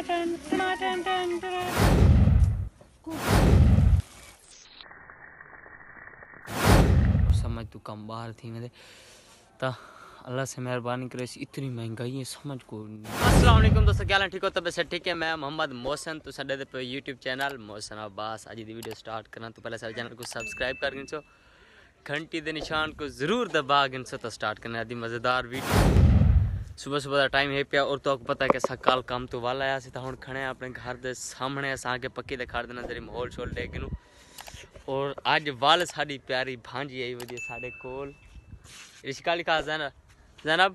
समझ तू कम बाहर थी मेरे ता अल्लाह से मेहरबानी करे इतनी महंगाई है समझ को। अस्सलाम वालेकुम दोस्तों, क्या हाल है? ठीक हो? तब से ठीक है। मैं मोहम्मद मोहसन तो साडे दे पे यूट्यूब चैनल मोहसन अब्बास आज दी वीडियो स्टार्ट करना तो पहले सारे चैनल को सब्सक्राइब कर गिनसो, घंटी दे निशान को जरूर दबा गिनसो तो स्टार्ट करना आदि मज़ेदार वीडियो। सुबह सुबह का टाइम है पिया और तो आपको पता है कि सकाल काम तो वाला आया तो हम खड़े अपने घर के सामने अस आके पक्की दिखा देना तेरी माहौल शोल देख गिनू। और अज वाल साड़ी प्यारी भांजी आई वधी साढ़े कोल रिश्का लिखा जैनब जैनब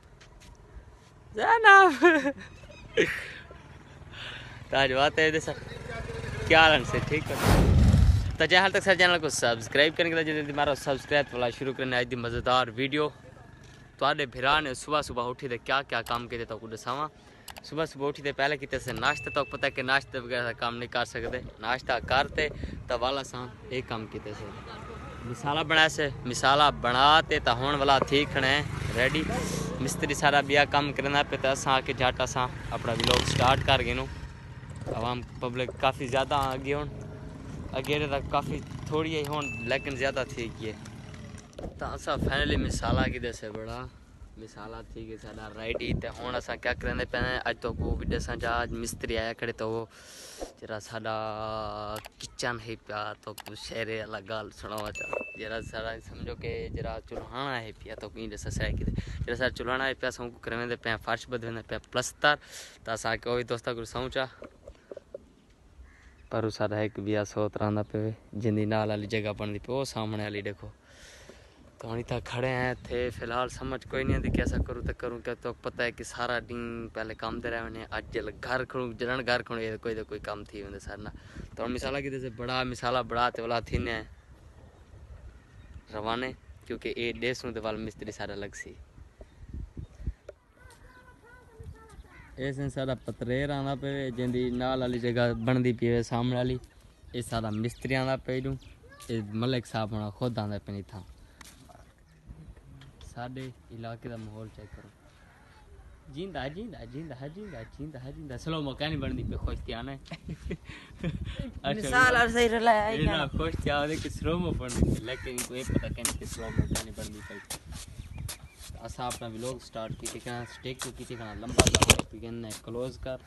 जैनब ताज बात है सर क्या हाल से ठीक है। तो जहाँ तक सर चैनल को सब्सक्राइब करने के लिए मारा सब्सक्राइब वाला शुरू करने आज दी मज़ेदार वीडियो। तो भरा ने सुबह सुबह उठी थे क्या क्या काम किए तो दसावा। सुबह सुबह उठी थे पहले किते से नाश्ता तो पता है कि नाश्ते वगैरह काम नहीं कर सकते, नाश्ता करते तो वाला सा एक काम किते से मिसाला बनाए से मिसाला बनाते तो होने वाला थी खड़े रेडी मिस्त्री सारा बिया काम करना पे तो असा आके जाट असा अपना व्लॉग स्टार्ट कर गए। आवाम पब्लिक काफ़ी ज़्यादा आगे हूँ अगेरे तक काफ़ी थोड़ी ही हूँ लेकिन ज़्यादा थी कि तो असा फाइनली मिसाला कि से बड़ा मिसाला थी कि सारा रेडी तो हूँ असा क्या करें पे अज तो को भी दसा जा अज मिस्त्री आया खड़े तो वो जरा साडा किचन है पिया तो कुछ शेरे वाला गाल सुनावा चाह जरा सारा समझो कि जरा चुल्हाना है पिया तो कहीं दसा सह कि जरा सारा चुल्हाना है पिया सौ करें पे फर्श बदवेंदे पे प्लस्तर तो असा के वही दोस्ता को समझा पर सारा एक बिया सोत रहा पे जिंदी नाल वाली जगह बनती पे वो सामने वाली देखो तो हम इतना खड़े हैं थे फिलहाल समझ कोई नहीं आती कैसा करूँ तो करूँ क्या तो पता है कि सारा दिन पहले काम दे रहे हैं आज जल घर खड़ू जलन घर खड़ू कोई तो कोई काम थी होंगे सर ना तो हम मिसाला की जैसे बड़ा मिसाला बड़ा ते वाला थी ने रवाने क्योंकि ये देश में वाल मिस्त्री सारा अलग सी ऐसे सारा पतरेर आना पे जिंदी नाल वाली जगह बनती पी है सामने वाली ये सारा मिस्त्री आना पे दूँ ये मलिक साहब होना खुद आंदा पे नहीं था साडे इलाके का माहौल चेक करो जिंदा जिंदा जिंदा जिंदा जिंदा जिंदा स्लो मौका नहीं बनती पे खुश ध्यान है मिसाल और सही रला है ना खुश ध्यान है कि स्लो मो बनती लेकिन इनको ये पता कैसे कि स्लो मौका नहीं बनती पे असा अपना व्लॉग स्टार्ट की क्या स्टेक को किसी का लंबा सा बिगिन क्लोज कर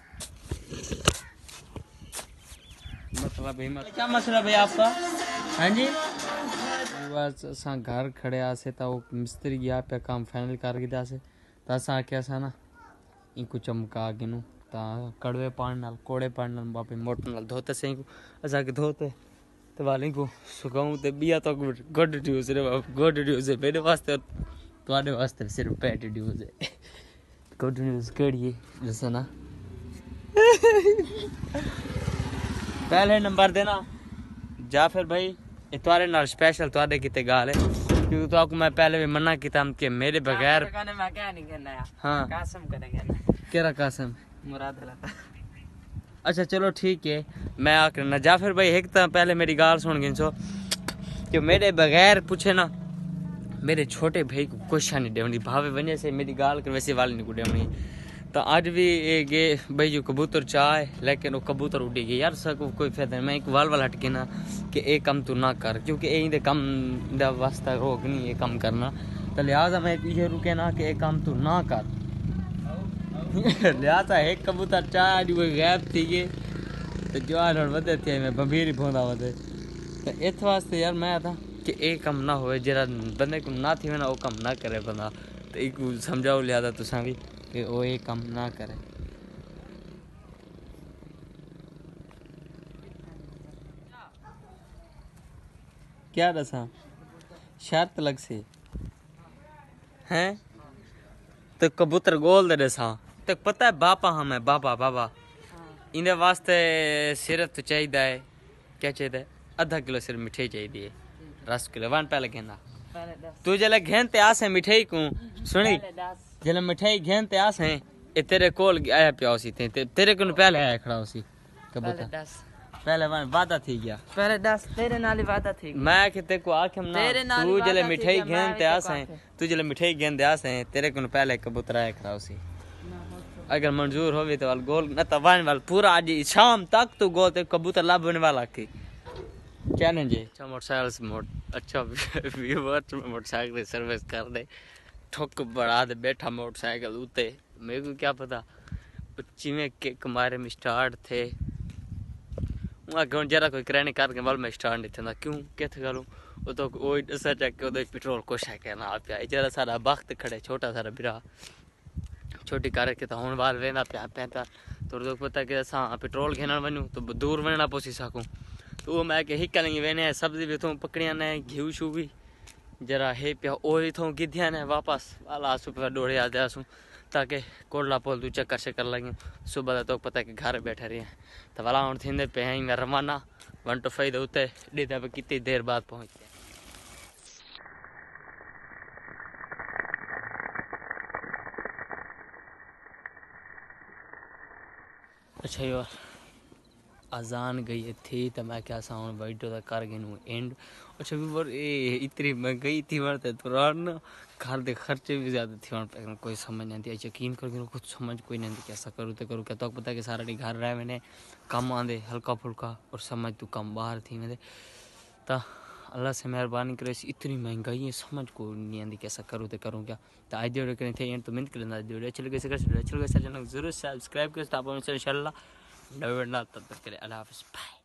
मतलब हिम्मत क्या मसला भाई आपका? हाँ जी बस असा घर खड़े आसे तो मिस्त्री गया पे काम फाइनल कर गया से तो असा आके ना इनको चमका गिनू तो कड़वे पानी नाल कोड़े पानी नाल वापस मोटर नाल धोते से इनको असा के धोते तो वाली को सुखाऊं तो बिया तो गुड न्यूज़ रे बाप गुड न्यूज़ है मेरे वास्ते तुम्हारे वास्ते सिर्फ बैड न्यूज़ है। गुड न्यूज़ केड़ी है जैसे ना पहले नंबर देना जा फिर भाई इतवारे नाल स्पेशल तुआडे किते गाल है क्योंकि तो आपको मैं पहले भी मना किया कि मेरे बगैर मैं क्या नहीं करना यार हाँ कसम करेंगे केरा कसम मुराद अल्लाह। अच्छा चलो ठीक है मैं आकर ना जा फिर भाई एक तो पहले मेरी गाल सुन गिनसो कि मेरे बगैर पूछे ना मेरे छोटे भाई को कुछ नहीं देवनी भावे वजह से मेरी गाल कर वैसे वाली नहीं को देवनी तो आज भी ये गे भाई जो कबूतर चाहे लेकिन वो कबूतर उड़ी गई यार सब कोई फायदा नहीं मैं एक वाल वाल हट के ना कि ये कम तू ना कर क्योंकि ये कम वास्ता रोक नहीं ये कम करना तो लिहाजा मैं पीछे रुके ना कि ये काम तू ना कर लिहाजा एक कबूतर चाहे आज कोई गैप थी गए तो जो आज वे थे मैं बंभीर पौधा वे तो इस वास्ते यार मैं था कि ये कम ना हो जरा बंदे को ना थी ना वो कम ना करे बंदा तो एक समझाओ लिहाजा तुसा भी कि वो ये काम ना करे। क्या दसा शर्त लग से हैं तो कबूतर गोल दे दसा तो पता है बापा हम है बाबा बाबा इन्हें वास्ते सिर्फ तो चाहिए है क्या चाहिए आधा किलो सिर्फ मिठाई चाहिए रस किलो वन पहले कहना तू जले घेनते आस है मिठाई को सुनी जले मिठाई घेनते आस है ये तेरे कोल आया पिया उसी तेरे को पहले आया खड़ा उसी कबूतर पहले वादा थी गया पहले 10 तेरे नाल वादा थी मैं कि तेरे को आखम ना तू जले मिठाई घेनते आस है तू जले मिठाई घेनते आस है तेरे को पहले कबूतर आया खड़ा उसी अगर मंजूर होवे तो वाल गोल न तो वन वाल पूरा आज शाम तक तो गोल ते कबूतर लाभने वाला की चैलेंज है। अच्छा मोटरसाइकिल से अच्छा व्यूअर्स में मोटरसाइकिल सर्विस कर दे ठोक बढ़ा दे बैठा मोटरसाइकिल उते मेरे को क्या पता उच्ची में किक मारे में स्टार्ट थे वहाँ क्यों जरा कोई करने करके वाल में स्टार्ट नहीं था क्यों क्या था करूँ वो तो वही दसा चेक के उधर पेट्रोल कुछ है क्या ना आप जरा सारा वक्त खड़े छोटा सारा बिरा छोटी कार के तो हूँ बार वेंदा प्या पैंता तो पता कि असां पेट्रोल घेण वञूं तो दूर वञणा पहुंची सकूं तो वो मैं के हिक नहीं वेने सब्जी भी थो पकड़िया ने घी शू भी जरा हे पिया ओही थो गिद्धिया ने वापस वाला सुबह दौड़े आ जासूं ताकि कोडला पोल तू चक्कर शक्कर लगे सुबह तो पता कि घर बैठे रहे तो वाला हूँ थींदे पे हैं रवाना 1 to 5 उते ॾेढ पे कितनी देर बाद पहुंचते। अच्छा यार अजान गई थी तो मैं क्या साउंड वीडियो तक कर गई एंड अच्छा भी वर ए इतनी महंगाई थी वरते तुरंत घर के खर्चे भी ज़्यादा थी वहाँ कोई समझ नहीं आती यकीन कर कुछ समझ कोई नहीं कैसा करूँ तो करूँ क्या तो पता कि सारा घर रहे मैंने कम आंदे हल्का फुल्का और समझ तू कम बाहर थी मैंने तो अल्लाह से मेहरबानी करे इतनी महंगाई है समझ को नहीं आती कैसा करूँ तो करूँ क्या तो आज वीडियो करें थे एंड तो मिनट कर लेना वीडियो अच्छे लगे चैनल जरूर सब्सक्राइब कर इंशाल्लाह तब तक के लिए अल्लाह हाफ़िज़ बाय।